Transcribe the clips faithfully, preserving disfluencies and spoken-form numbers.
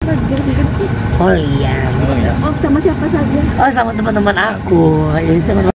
apa gitu? Volia gitu. Oh, sama siapa saja? Oh, sama teman-teman aku. Jadi teman-teman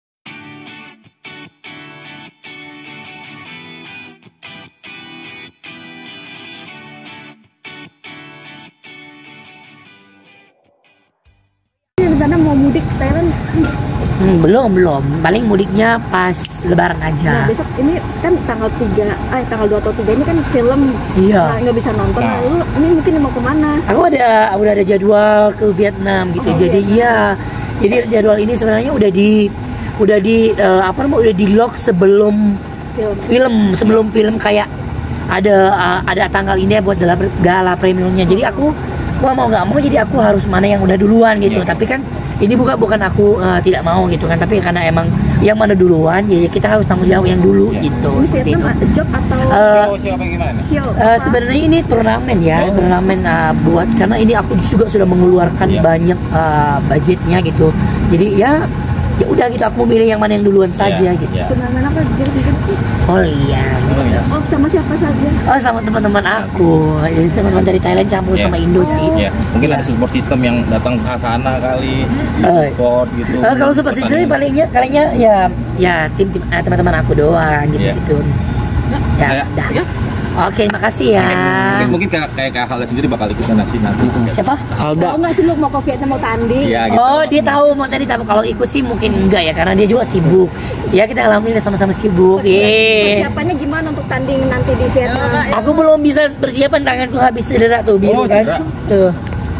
rencana mau mudik ke Thailand. hmm, belum belum. Paling mudiknya pas Lebaran Nah, aja. besok ini kan tanggal tiga, eh tanggal dua atau tiga ini kan film. Iya. Nah, nggak bisa nonton. Nah. Lalu ini mungkin mau kemana? Aku ada udah ada jadwal ke Vietnam gitu. Oh, jadi Vietnam. iya. Jadi jadwal ini sebenarnya udah di udah di eh, apa namanya udah di lock sebelum Film. film sebelum film kayak ada uh, ada tanggal ini ya buat gala, gala premiumnya. Jadi aku wah mau nggak mau jadi aku harus mana yang udah duluan gitu. Iya. Tapi kan ini bukan bukan aku uh, tidak mau gitu kan. Tapi karena emang yang mana duluan ya kita harus tanggung jawab yang dulu Iya. gitu. Ini Seperti Vietnam itu. ada job atau Eh, Show siapa yang gimana nih? show? Uh, Apa? sebenarnya ini turnamen ya, Oh. turnamen uh, buat karena ini aku juga sudah mengeluarkan Iya. banyak uh, budgetnya gitu. Jadi ya ya udah gitu aku memilih yang mana yang duluan saja Iya, gitu. iya. Turnamen apa gitu? Volia Oh, gitu. iya. Oh, sama siapa saja? Oh, sama teman-teman aku. Jadi teman-teman dari Thailand campur Iya. sama Indo sih. Ya, mungkin Iya. ada support system yang datang ke sana kali, Eh. support gitu. Eh, kalau super season palingnya kalinya ya ya tim tim eh, teman-teman aku doang gitu Iya. gitu. Ya, Kayak- dah. ya. Oke, makasih ya. Mungkin, mungkin kayak kayak Kak Halda sendiri bakal ikutan nasi nanti. Siapa? Oh enggak sih lu mau ke Vietnam mau tanding? Iya, gitu. Oh, dia tahu mau tadi tapi kalau ikut sih mungkin enggak ya karena dia juga sibuk. Ya kita alhamdulillah sama-sama sibuk. Yeay. Persiapannya gimana untuk tanding nanti di Vietnam? Aku belum bisa persiapan tanganku habis cedera tuh biru Oh, kan. cedera. Tuh.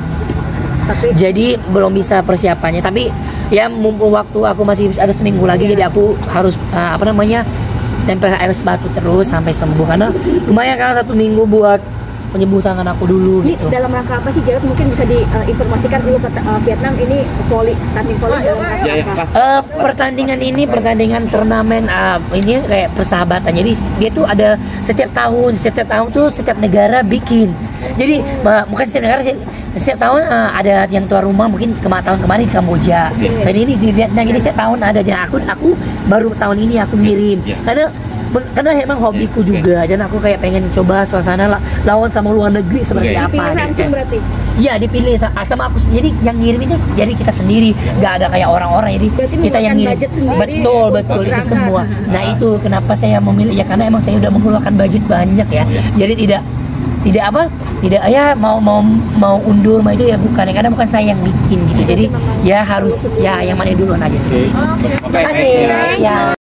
Tapi Jadi belum bisa persiapannya tapi ya mumpung waktu aku masih ada seminggu lagi Iya. jadi aku harus uh, apa namanya tempel es batu terus sampai sembuh karena lumayan kan satu minggu buat penyembuh tangan aku dulu ini gitu. dalam rangka apa sih Jarod mungkin bisa diinformasikan dulu ke uh, Vietnam ini voli tanding voli dalam rangka Ya, ya, apa? kelas. Eh, pertandingan ini pertandingan turnamen uh, ini kayak persahabatan. Jadi dia tuh ada setiap tahun, setiap tahun tuh setiap negara bikin. Jadi uh, bukan setiap negara sih, setiap tahun uh, ada yang tuan rumah mungkin kema tahun kemarin di Kamboja. Iya. Dan ini di Vietnam ini setiap tahun ada. Dan aku aku baru tahun ini aku ngirim Iya. karena karena emang hobiku Oke. juga dan aku kayak pengen coba suasana la- lawan sama luar negeri seperti Oke. apa. Dipilih gitu. langsung berarti. Iya dipilih sa- sama aku jadi yang ngirim ini jadi kita sendiri nggak ada kayak orang-orang jadi Berarti kita yang mengeluarkan ngirim budget sendiri betul untuk betul itu berangkat. semua. Nah itu kenapa saya memilih ya karena emang saya udah mengeluarkan budget banyak ya jadi tidak tidak apa tidak ya mau mau mau undur mau itu ya bukan ya karena bukan saya yang bikin gitu jadi ya harus ya yang mana duluan aja seperti itu. Oke. Terima kasih Ya. ya.